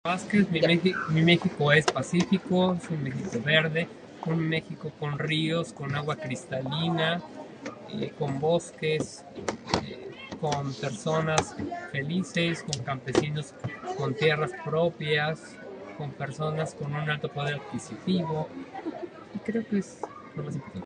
Vázquez, mi México es pacífico, es un México verde, un México con ríos, con agua cristalina, con bosques, con personas felices, con campesinos con tierras propias, con personas con un alto poder adquisitivo. Y creo que es lo más importante.